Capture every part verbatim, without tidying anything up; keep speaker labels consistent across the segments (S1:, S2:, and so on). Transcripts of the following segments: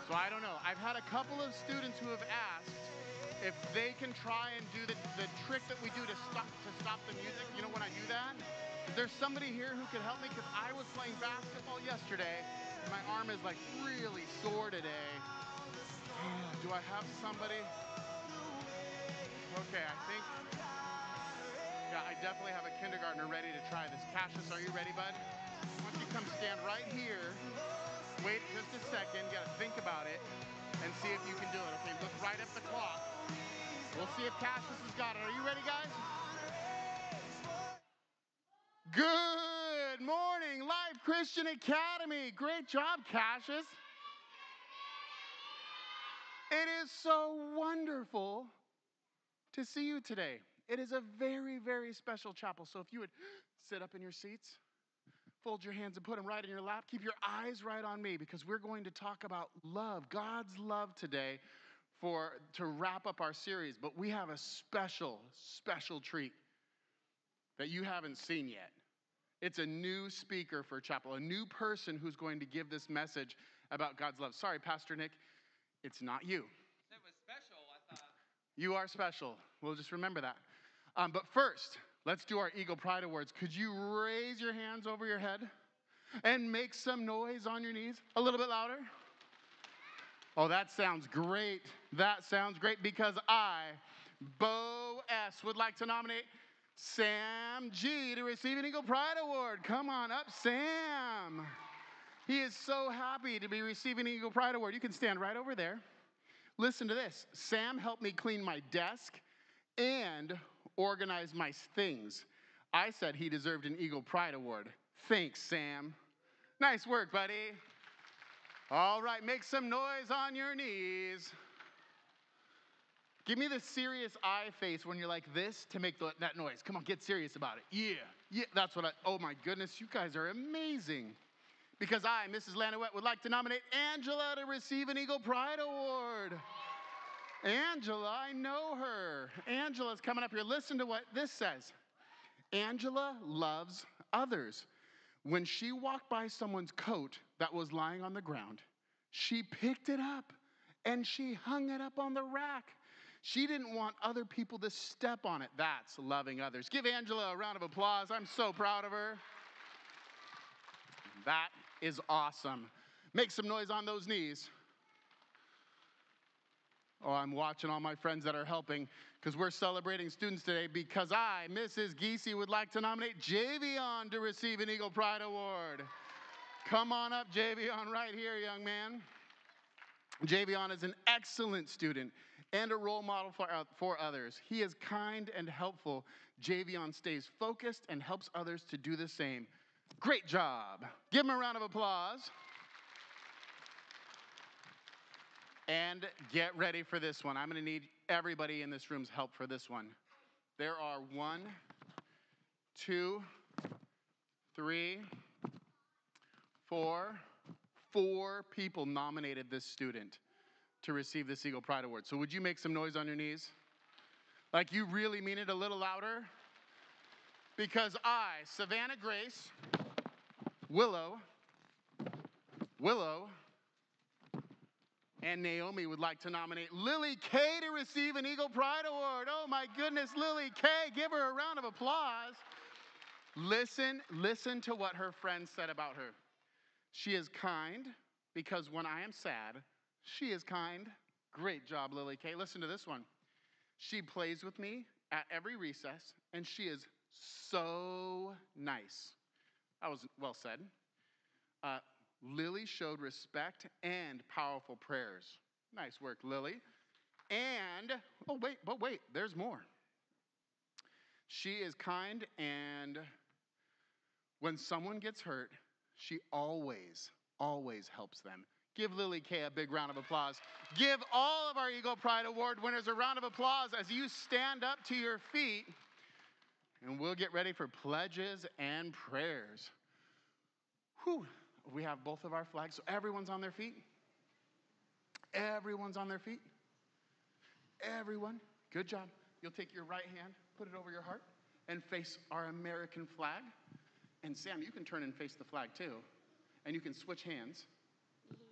S1: So I don't know. I've had a couple of students who have asked if they can try and do the, the trick that we do to stop to stop the music. You know when I do that? Is there somebody here who could help me? Because I was playing basketball yesterday, and my arm is like really sore today. Do I have somebody? Okay, I think, yeah, I definitely have a kindergartner ready to try this. Cassius, are you ready, bud? Why don't you come stand right here? Wait just a second, you gotta think about it and see if you can do it. Okay, look right at the clock. We'll see if Cassius has got it. Are you ready, guys? Good morning, Life Christian Academy. Great job, Cassius. It is so wonderful to see you today. It is a very, very special chapel. So if you would sit up in your seats, fold your hands and put them right in your lap. Keep your eyes right on me because we're going to talk about love, God's love today for to wrap up our series. But we have a special, special treat that you haven't seen yet. It's a new speaker for chapel, a new person who's going to give this message about God's love. Sorry, Pastor Nick, it's not you.
S2: It was special, I thought.
S1: You are special. We'll just remember that. Um, but first, let's do our Eagle Pride Awards. Could you raise your hands over your head and make some noise on your knees? A little bit louder. Oh, that sounds great. That sounds great because I, Bo S., would like to nominate Sam G. to receive an Eagle Pride Award. Come on up, Sam. He is so happy to be receiving an Eagle Pride Award. You can stand right over there. Listen to this. Sam helped me clean my desk and organize my things. I said he deserved an Eagle Pride Award. Thanks, Sam. Nice work, buddy. All right, make some noise on your knees. Give me the serious eye face when you're like this to make the, that noise. Come on, get serious about it. Yeah, yeah, that's what I, oh my goodness, you guys are amazing. Because I, Missus Lanouette, would like to nominate Angela to receive an Eagle Pride Award. Angela, I know her. Angela's coming up here. Listen to what this says. Angela loves others. When she walked by someone's coat that was lying on the ground, she picked it up and she hung it up on the rack. She didn't want other people to step on it. That's loving others. Give Angela a round of applause. I'm so proud of her. That is awesome. Make some noise on those knees. Oh, I'm watching all my friends that are helping because we're celebrating students today because I, Missus Giese, would like to nominate Javion to receive an Eagle Pride Award. Come on up, Javion, right here, young man. Javion is an excellent student and a role model for, uh, for others. He is kind and helpful. Javion stays focused and helps others to do the same. Great job. Give him a round of applause. And get ready for this one. I'm going to need everybody in this room's help for this one. There are one, two, three, four, four people nominated this student to receive this Eagle Pride Award. So would you make some noise on your knees? Like you really mean it, a little louder? Because I, Savannah Grace, Willow, Willow, and Naomi would like to nominate Lily K to receive an Eagle Pride Award. Oh my goodness, Lily K, give her a round of applause. Listen, listen to what her friend said about her. She is kind because when I am sad, she is kind. Great job, Lily K. Listen to this one. She plays with me at every recess, and she is so nice. That was well said. Uh, Lily showed respect and powerful prayers. Nice work, Lily. And, oh, wait, but wait, there's more. She is kind, and when someone gets hurt, she always, always helps them. Give Lily K a big round of applause. Give all of our Eagle Pride Award winners a round of applause as you stand up to your feet, and we'll get ready for pledges and prayers. Whew. We have both of our flags, so everyone's on their feet. Everyone's on their feet. Everyone. Good job. You'll take your right hand, put it over your heart, and face our American flag. And Sam, you can turn and face the flag too. And you can switch hands.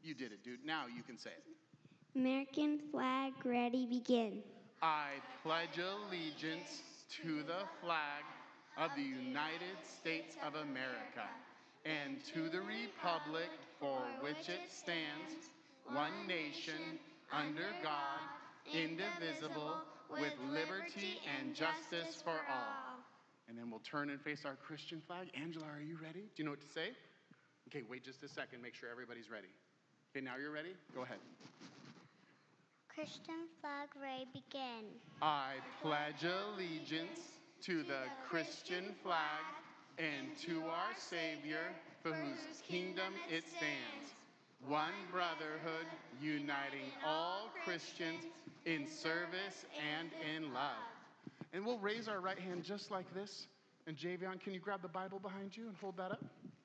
S1: You did it, dude. Now you can say it.
S3: American flag, ready, begin.
S1: I pledge allegiance to the flag of the United States of America and to the republic for which it stands, one nation, under God, indivisible, with liberty and justice for all. And then we'll turn and face our Christian flag. Angela, are you ready? Do you know what to say? Okay, wait just a second. Make sure everybody's ready. Okay, now you're ready? Go ahead.
S3: Christian flag, ready, begin.
S1: I pledge allegiance to the Christian flag and to our Savior, for whose kingdom it stands, one brotherhood, uniting all Christians in service and in love. And we'll raise our right hand just like this. And Javion, can you grab the Bible behind you and hold that up?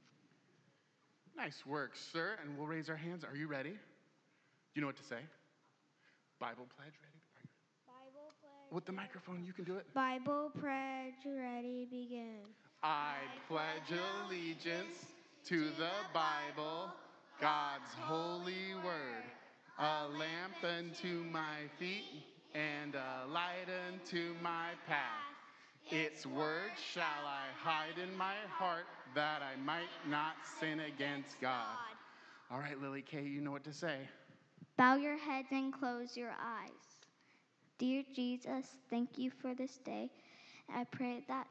S1: Nice work, sir. And we'll raise our hands. Are you ready? Do you know what to say? Bible pledge, ready? Are you?
S3: Bible pledge.
S1: With the microphone, you can do it.
S3: Bible pledge, ready, begin.
S1: I pledge allegiance to the Bible, God's holy word, a lamp unto my feet and a light unto my path. Its word shall I hide in my heart that I might not sin against God. All right, Lily K, you know what to say.
S3: Bow your heads and close your eyes. Dear Jesus, thank you for this day. I pray that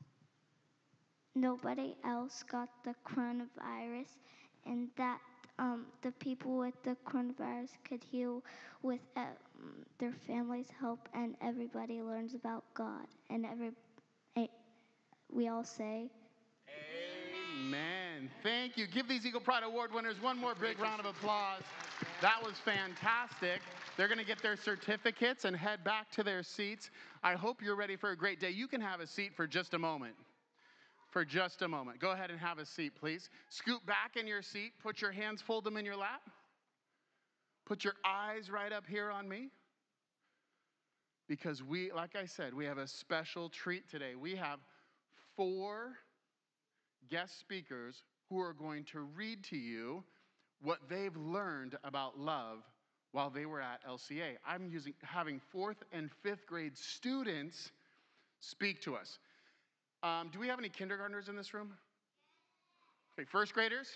S3: nobody else got the coronavirus and that um, the people with the coronavirus could heal with uh, their family's help and everybody learns about God. And every, eh, we all say,
S1: Amen. Thank you. Give these Eagle Pride Award winners one more big round of applause. That was fantastic. They're going to get their certificates and head back to their seats. I hope you're ready for a great day. You can have a seat for just a moment. For just a moment. Go ahead and have a seat, please. Scoot back in your seat. Put your hands, fold them in your lap. Put your eyes right up here on me. Because we, like I said, we have a special treat today. We have four guest speakers who are going to read to you what they've learned about love while they were at L C A. I'm using having fourth and fifth grade students speak to us. Um, do we have any kindergartners in this room? Okay, first graders?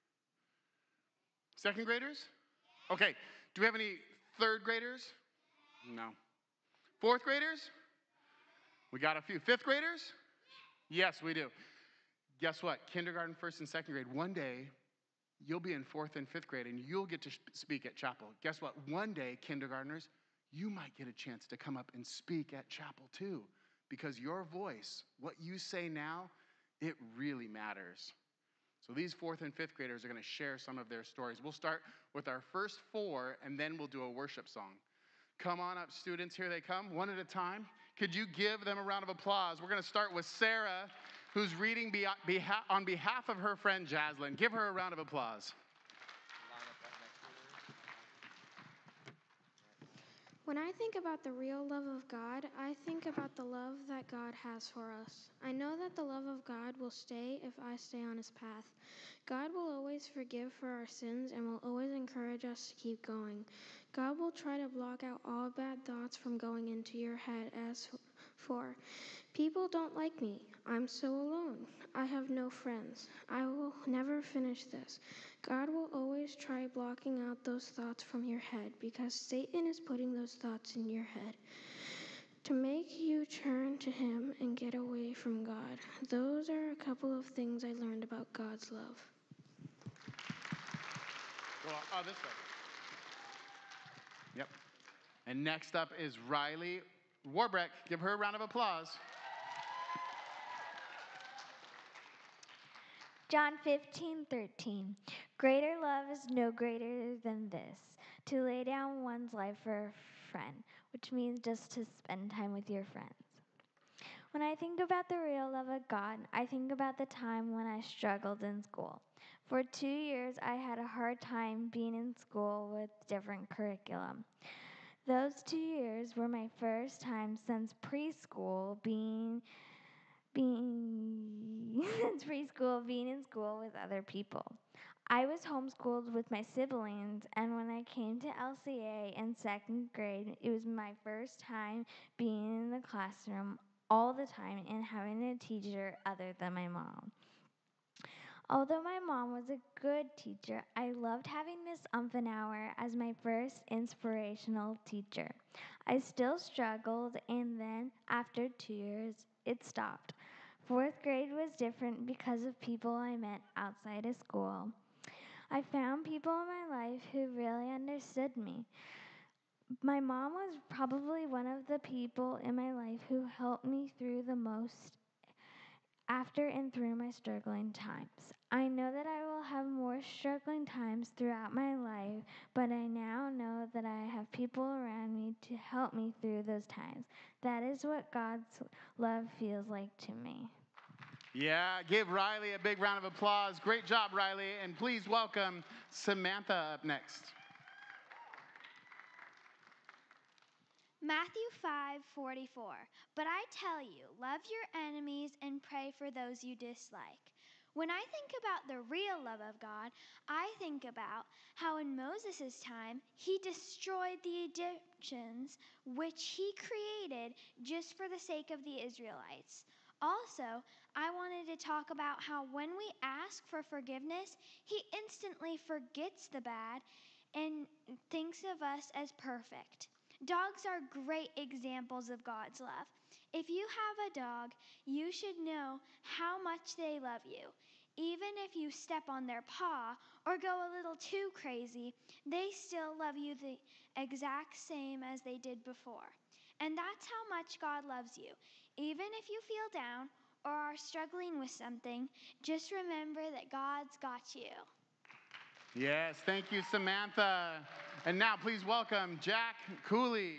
S1: Second graders? Okay, do we have any third graders? No. Fourth graders? We got a few. Fifth graders? Yes, we do. Guess what? Kindergarten, first and second grade. One day, you'll be in fourth and fifth grade and you'll get to speak at chapel. Guess what? One day, kindergartners, you might get a chance to come up and speak at chapel too. Because your voice, what you say now, it really matters. So these fourth and fifth graders are going to share some of their stories. We'll start with our first four, and then we'll do a worship song. Come on up, students. Here they come, one at a time. Could you give them a round of applause? We're going to start with Sarah, who's reading on behalf of her friend Jaslyn. Give her a round of applause.
S4: When I think about the real love of God, I think about the love that God has for us. I know that the love of God will stay if I stay on his path. God will always forgive for our sins and will always encourage us to keep going. God will try to block out all bad thoughts from going into your head. As for people don't like me, I'm so alone. I have no friends. I will never finish this. God will always try blocking out those thoughts from your head because Satan is putting those thoughts in your head to make you turn to him and get away from God. Those are a couple of things I learned about God's love.
S1: Go on. Oh, this way. Yep. And next up is Riley Warbreck. Give her a round of applause.
S5: John fifteen thirteen. Greater love is no greater than this, to lay down one's life for a friend, which means just to spend time with your friends. When I think about the real love of God, I think about the time when I struggled in school. For two years, I had a hard time being in school with different curriculum. Those two years were my first time since preschool being being since preschool being in school with other people. I was homeschooled with my siblings, and when I came to L C A in second grade, it was my first time being in the classroom all the time and having a teacher other than my mom. Although my mom was a good teacher, I loved having Miss Umfenauer as my first inspirational teacher. I still struggled, and then, after two years, it stopped. Fourth grade was different because of people I met outside of school. I found people in my life who really understood me. My mom was probably one of the people in my life who helped me through the most after and through my struggling times. I know that I will have more struggling times throughout my life, but I now know that I have people around me to help me through those times. That is what God's love feels like to me.
S1: Yeah, give Riley a big round of applause. Great job, Riley. And please welcome Samantha up next.
S6: Matthew five forty-four. But I tell you, love your enemies and pray for those you dislike. When I think about the real love of God, I think about how in Moses' time, he destroyed the Egyptians, which he created just for the sake of the Israelites. Also, I wanted to talk about how when we ask for forgiveness, he instantly forgets the bad and thinks of us as perfect. Dogs are great examples of God's love. If you have a dog, you should know how much they love you. Even if you step on their paw or go a little too crazy, they still love you the exact same as they did before. And that's how much God loves you. Even if you feel down or are struggling with something, just remember that God's got you.
S1: Yes, thank you, Samantha. And now please welcome Jack Cooley.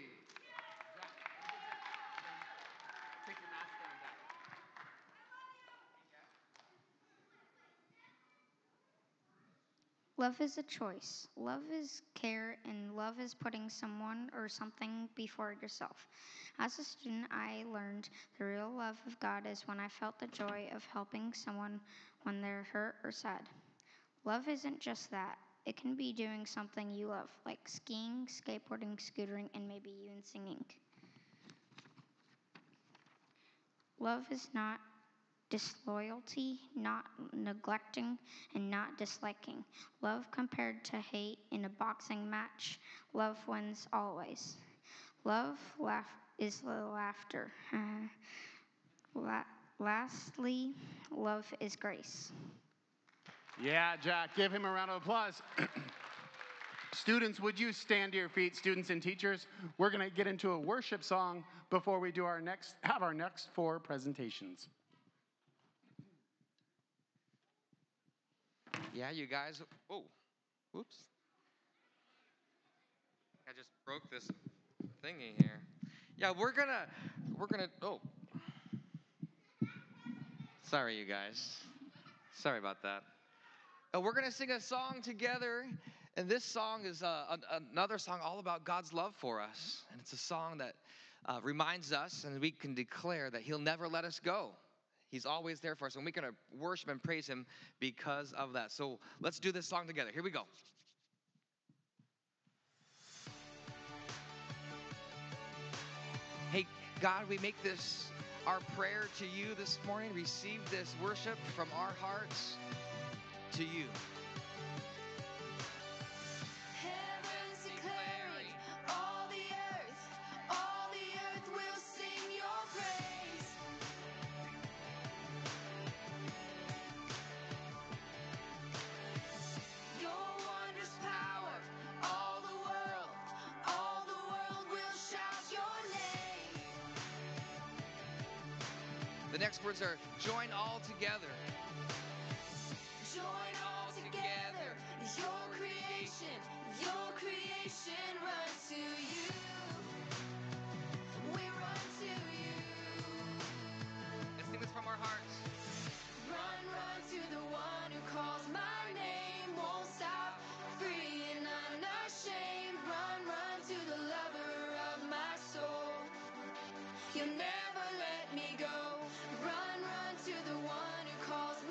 S7: Love is a choice. Love is care, and love is putting someone or something before yourself. As a student, I learned the real love of God is when I felt the joy of helping someone when they're hurt or sad. Love isn't just that. It can be doing something you love, like skiing, skateboarding, scootering, and maybe even singing. Love is not disloyalty, not neglecting, and not disliking. Love compared to hate in a boxing match. Love wins always. Love laugh is the laughter. Uh, la- lastly, love is grace.
S1: Yeah, Jack, give him a round of applause. Students, would you stand to your feet, students and teachers? We're going to get into a worship song before we do our next, have our next four presentations.
S2: Yeah, you guys. Oh, whoops. I just broke this thingy here. Yeah, we're gonna, we're gonna. Oh, sorry, you guys. Sorry about that. Uh, we're gonna sing a song together, and this song is uh, an, another song all about God's love for us, and it's a song that uh, reminds us, and we can declare that He'll never let us go. He's always there for us, and we can worship and praise Him because of that. So let's do this song together. Here we go. Hey, God, we make this our prayer to you this morning. Receive this worship from our hearts to you.
S8: Heaven's declaring, all the earth, all the earth will sing your praise. Your wondrous power, all the world, all the world will shout your name.
S2: The next words are join all together.
S8: Join all together, your creation, your creation runs to you. We run to you.
S2: Let's sing this from our hearts.
S8: Run, run to the one who calls my name. Won't stop, free and unashamed. Run, run to the lover of my soul. You'll never let me go. Run, run to the one who calls my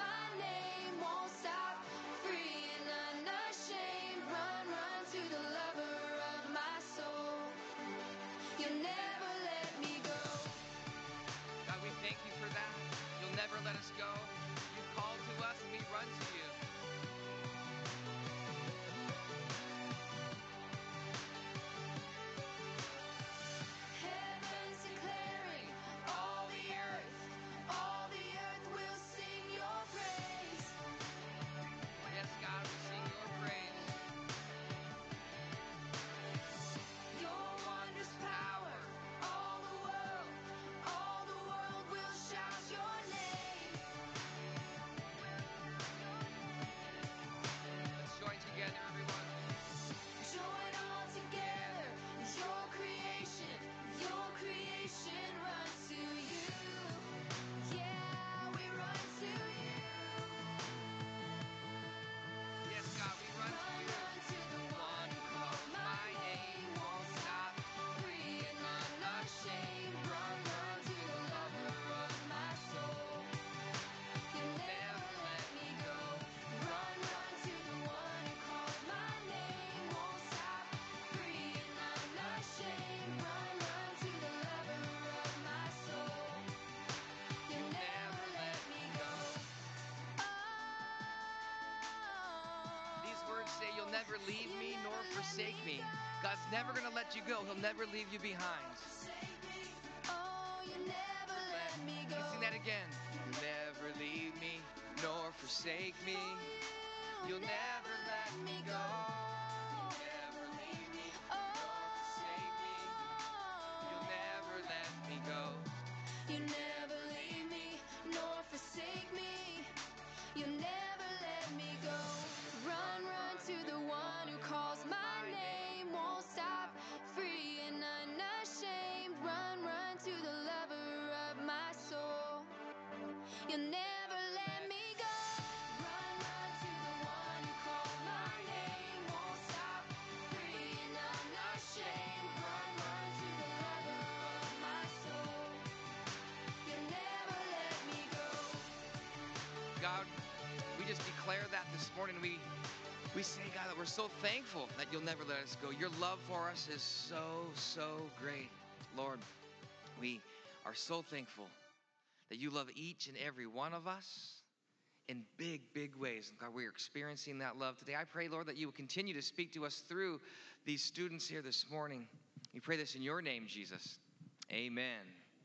S2: say, you'll never leave me nor forsake me. God's never going to let you go. He'll never leave you behind.
S8: Oh, you never let me
S2: You
S8: go.
S2: can sing that again. You'll never leave me nor forsake me. You'll never let me go. You'll never leave me nor forsake me. You'll never let me go.
S8: You never leave me nor forsake me. You never let me go. Run, run to the one who calls my name. Won't stop, free and unashamed. Run, run to the lover of my soul. You'll never let me go. Run, run to the one who calls my name. Won't stop, free and unashamed. Run, run to the lover of my soul. You'll never let me go.
S2: God, we just declare that this morning. We we say, God, that we're so thankful that you'll never let us go. Your love for us is so, so great. Lord, we are so thankful that you love each and every one of us in big, big ways. And God, we're experiencing that love today. I pray, Lord, that you will continue to speak to us through these students here this morning. We pray this in your name, Jesus. Amen.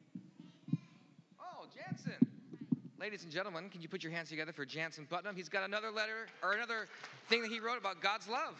S2: Oh, Jansen. Ladies and gentlemen, can you put your hands together for Jansen Putnam? He's got another letter or another thing that he wrote about God's love.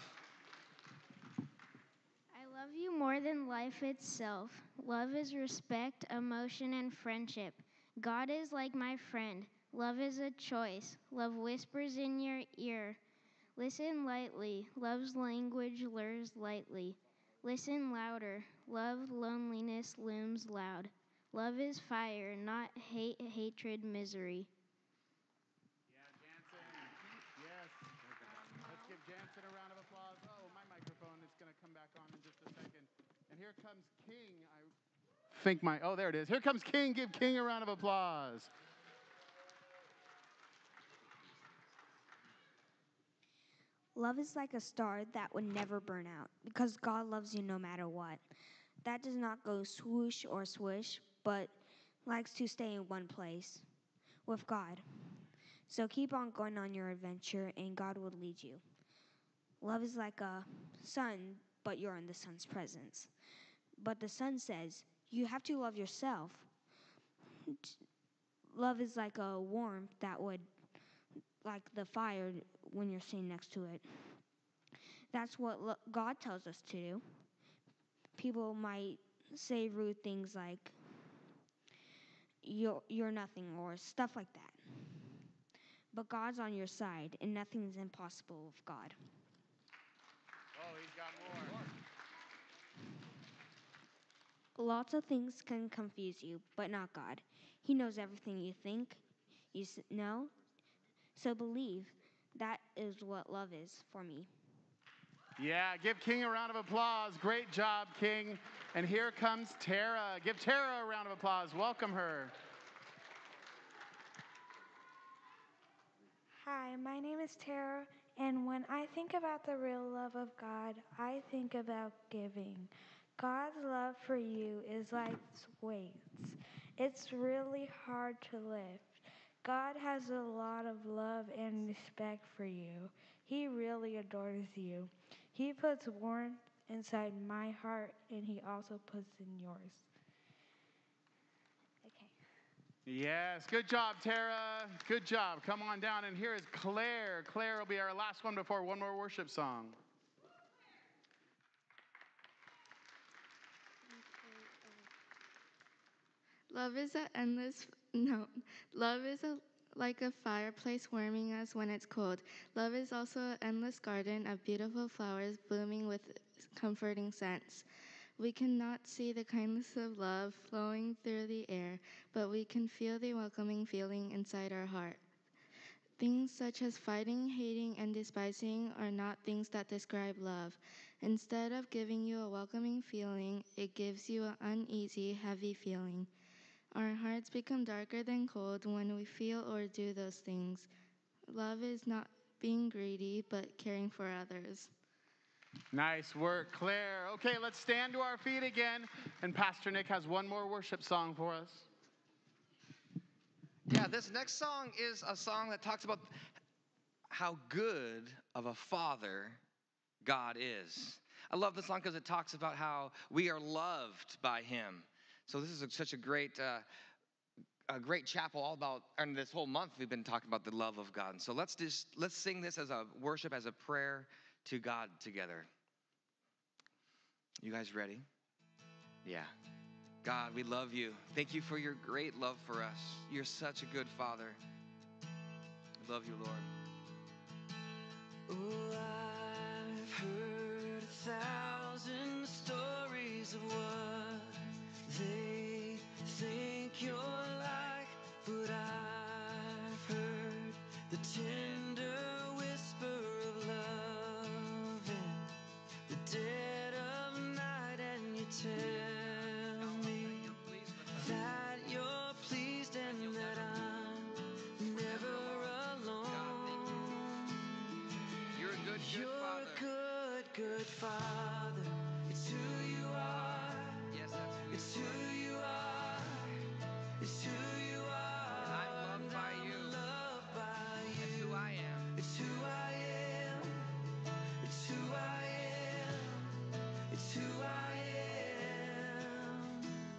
S4: I love you more than life itself. Love is respect, emotion, and friendship. God is like my friend. Love is a choice. Love whispers in your ear. Listen lightly. Love's language lures lightly. Listen louder. Love loneliness looms loud. Love is fire, not hate, hatred, misery.
S1: Yeah, Jansen. Yes. Let's give Jansen a round of applause. Oh, my microphone is going to come back on in just a second. And here comes King. I think my, oh, there it is. Here comes King. Give King a round of applause.
S9: Love is like a star that would never burn out because God loves you no matter what. That does not go swoosh or swish, but likes to stay in one place with God. So keep on going on your adventure and God will lead you. Love is like a sun, but you're in the sun's presence. But the sun says, you have to love yourself. Love is like a warmth that would, like the fire when you're sitting next to it. That's what lo- God tells us to do. People might say rude things like, you're, you're nothing, or stuff like that. But God's on your side, and nothing's impossible with God.
S1: Oh, he's got more.
S9: Lots of things can confuse you, but not God. He knows everything you think, you s- know. So believe. That is what love is for me.
S1: Yeah, give King a round of applause. Great job, King. And here comes Tara. Give Tara a round of applause. Welcome her.
S10: Hi, my name is Tara, and when I think about the real love of God, I think about giving. God's love for you is like weights. It's really hard to lift. God has a lot of love and respect for you. He really adores you. He puts warmth inside my heart, and he also puts in yours. Okay.
S1: Yes, good job, Tara. Good job. Come on down. And here is Claire. Claire will be our last one before one more worship song.
S11: Love is a endless no. Love is a like a fireplace warming us when it's cold. Love is also an endless garden of beautiful flowers blooming with comforting scents. We cannot see the kindness of love flowing through the air, but we can feel the welcoming feeling inside our heart. Things such as fighting, hating, and despising are not things that describe love. Instead of giving you a welcoming feeling, it gives you an uneasy, heavy feeling. Our hearts become darker than cold when we feel or do those things. Love is not being greedy, but caring for others.
S1: Nice work, Claire. Okay, let's stand to our feet again. And Pastor Nick has one more worship song for us.
S2: Yeah, this next song is a song that talks about how good of a father God is. I love this song because it talks about how we are loved by him. So this is a, such a great, uh, a great chapel all about, and this whole month we've been talking about the love of God. And so let's just, let's sing this as a worship, as a prayer to God together. You guys ready? Yeah. God, we love you. Thank you for your great love for us. You're such a good Father. I love you, Lord.
S12: Oh, I've heard a thousand stories of what they think you're like, but I've heard the tender whisper of love in the dead of night, and you tell me that you're pleased and that I'm never alone.
S2: You're a good, good
S12: You're
S2: Father.
S12: a good, good Father. It's who you are.
S2: Yes, that's who
S12: It's who you are. It's who you are.
S2: And I'm loved by
S12: And
S2: you.
S12: I'm loved by you.
S2: It's who I am.
S12: It's who I am. It's who I am. It's who I am.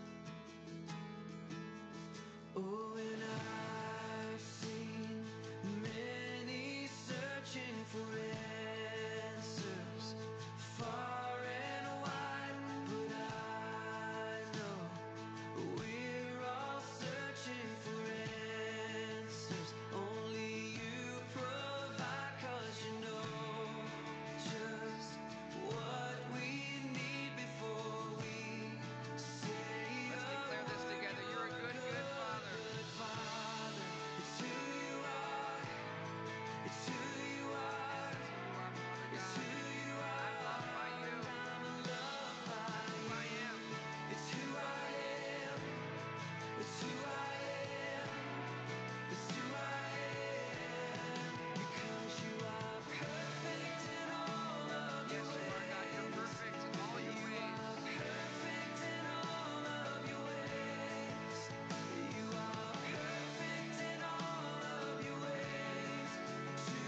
S12: Oh, and I've seen many searching for answers far and wide, but I know we're all searching for answers. Only you provide, 'cause you know just what we need before we say
S2: Let's declare this together. You're a good, good Father.
S12: good Father. It's who you are. It's who you are.
S2: It's who you are, Father
S12: It's
S2: God.
S12: who you are.
S2: I'm loved by you.
S12: I'm loved by
S2: Who I
S12: you.
S2: am.
S12: It's who I am. It's who I am. It's who I am. Because you are perfect in all of
S2: Yes,
S12: your
S2: you
S12: ways.
S2: are, God. You're perfect in all your
S12: You
S2: ways.
S12: are perfect in all of your ways. You are perfect in all of your ways to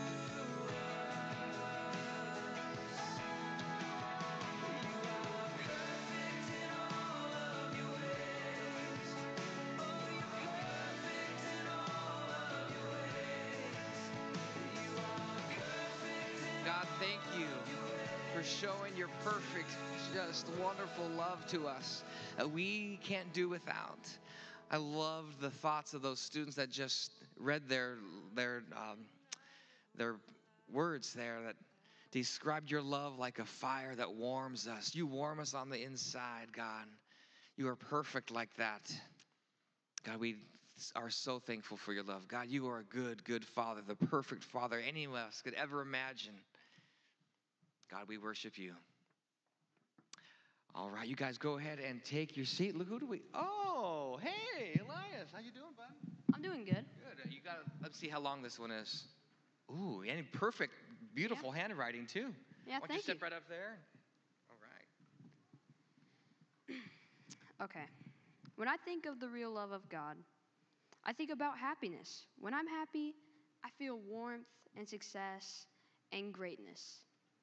S12: us. You are perfect in all of your ways. Oh, you're perfect in all of your ways. You are perfect in
S2: God, thank you for showing your perfect, just wonderful love to us that we can't do without. I loved the thoughts of those students that just read their their um, their words there that described your love like a fire that warms us. You warm us on the inside, God. You are perfect like that. God, we are so thankful for your love. God, you are a good, good Father, the perfect Father any of us could ever imagine. God, we worship you. All right, you guys go ahead and take your seat. Look, who do we? Oh, hey, Elias, how you doing, bud?
S13: I'm doing good.
S2: Good. You got to, let's see how long this one is. Ooh, and perfect, beautiful handwriting, too.
S13: Yeah,
S2: Why don't
S13: thank
S2: you step
S13: you.
S2: right up there? All right.
S13: Okay. When I think of the real love of God, I think about happiness. When I'm happy, I feel warmth and success and greatness.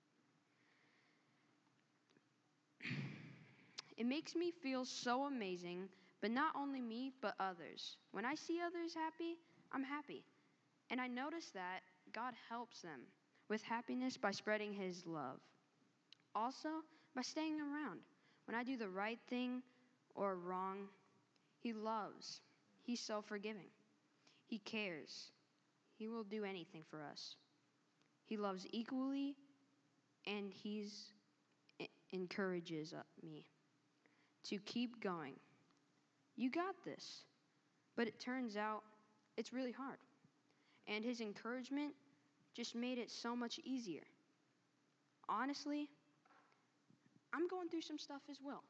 S13: It makes me feel so amazing, but not only me, but others. When I see others happy, I'm happy. And I notice that God helps them with happiness by spreading his love. Also, by staying around. When I do the right thing or wrong, he loves. He's so forgiving. He cares. He will do anything for us. He loves equally, and he's encourages me to keep going. You got this. But it turns out it's really hard. And his encouragement just made it so much easier. Honestly, I'm going through some stuff as well.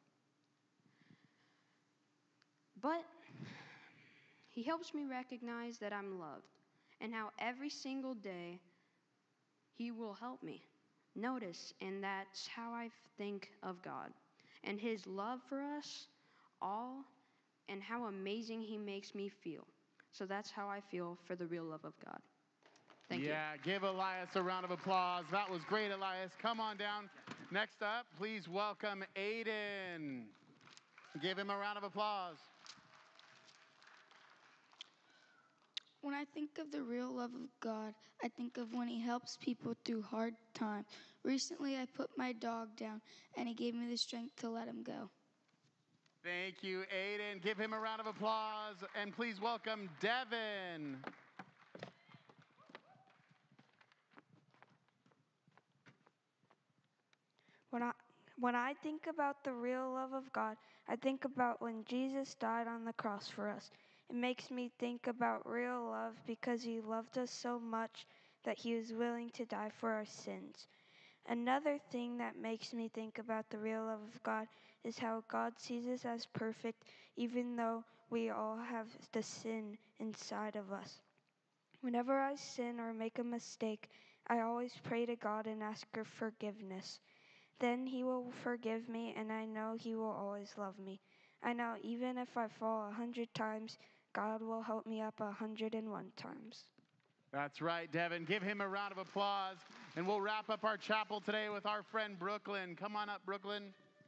S13: But he helps me recognize that I'm loved and how every single day he will help me notice, and that's how I think of God and his love for us all and how amazing he makes me feel. So that's how I feel for the real love of God. Thank you.
S1: Yeah, give Elias a round of applause. That was great, Elias. Come on down. Next up, please welcome Aiden. Give him a round of applause.
S14: When I think of the real love of God, I think of when He helps people through hard times. Recently, I put my dog down, and He gave me the strength to let him go.
S1: Thank you, Aiden. Give him a round of applause. And please welcome Devin.
S10: When I when I think about the real love of God, I think about when Jesus died on the cross for us. It makes me think about real love because He loved us so much that He was willing to die for our sins. Another thing that makes me think about the real love of God is how God sees us as perfect, even though we all have the sin inside of us. Whenever I sin or make a mistake, I always pray to God and ask for forgiveness. Then He will forgive me, and I know He will always love me. I know even if I fall a hundred times, God will help me up a hundred and one times.
S1: That's right, Devin. Give him a round of applause. And we'll wrap up our chapel today with our friend Brooklyn. Come on up, Brooklyn.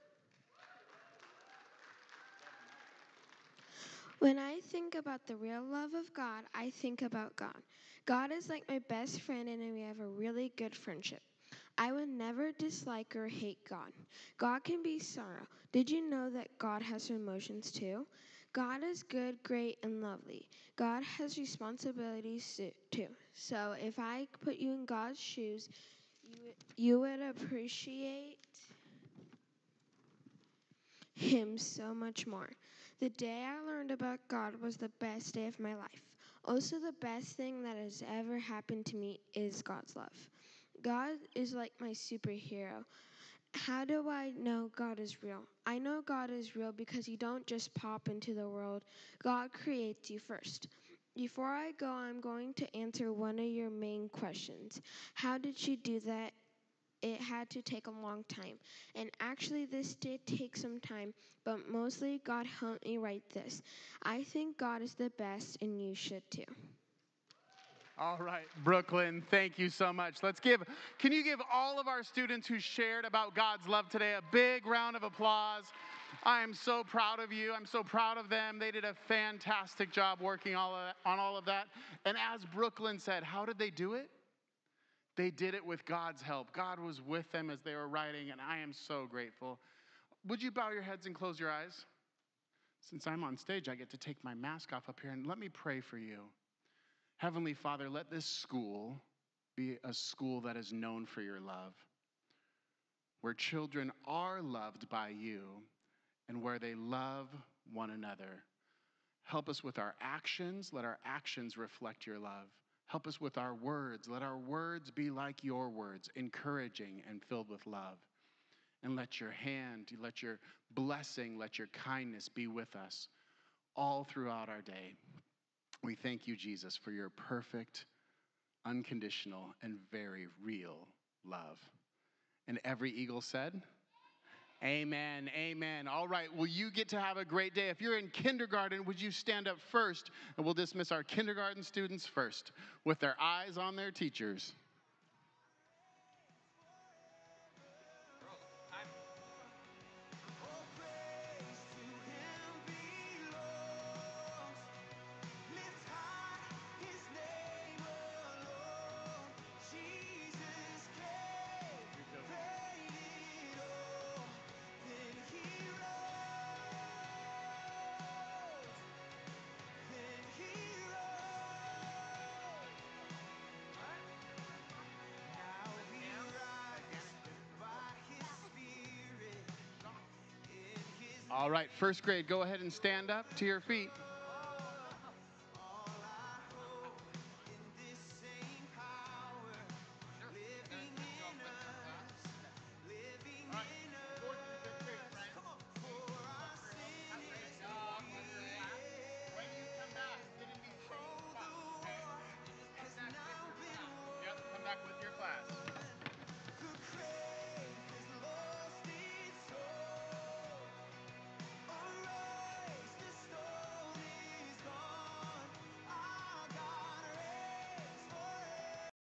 S4: When I think about the real love of God, I think about God. God is like my best friend, and we have a really good friendship. I would never dislike or hate God. God can be sorrow. Did you know that God has emotions too? God is good, great, and lovely. God has responsibilities too. So if I put you in God's shoes, you would, you would appreciate Him so much more. The day I learned about God was the best day of my life. Also, the best thing that has ever happened to me is God's love. God is like my superhero. How do I know God is real? I know God is real because you don't just pop into the world. God creates you first. Before I go, I'm going to answer one of your main questions. How did you do that? It had to take a long time. And actually, this did take some time, but mostly God helped me write this. I think God is the best, and you should too.
S1: All right, Brooklyn, thank you so much. Let's give, can you give all of our students who shared about God's love today a big round of applause? I am so proud of you. I'm so proud of them. They did a fantastic job working all of that, on all of that. And as Brooklyn said, how did they do it? They did it with God's help. God was with them as they were writing, and I am so grateful. Would you bow your heads and close your eyes? Since I'm on stage, I get to take my mask off up here, and let me pray for you. Heavenly Father, let this school be a school that is known for your love, where children are loved by you and where they love one another. Help us with our actions. Let our actions reflect your love. Help us with our words. Let our words be like your words, encouraging and filled with love. And let your hand, let your blessing, let your kindness be with us all throughout our day. We thank you, Jesus, for your perfect, unconditional, and very real love. And every eagle said, amen, amen. All right, well, you get to have a great day. If you're in kindergarten, would you stand up first? And we'll dismiss our kindergarten students first with their eyes on their teachers. All right, first grade, go ahead and stand up to your feet.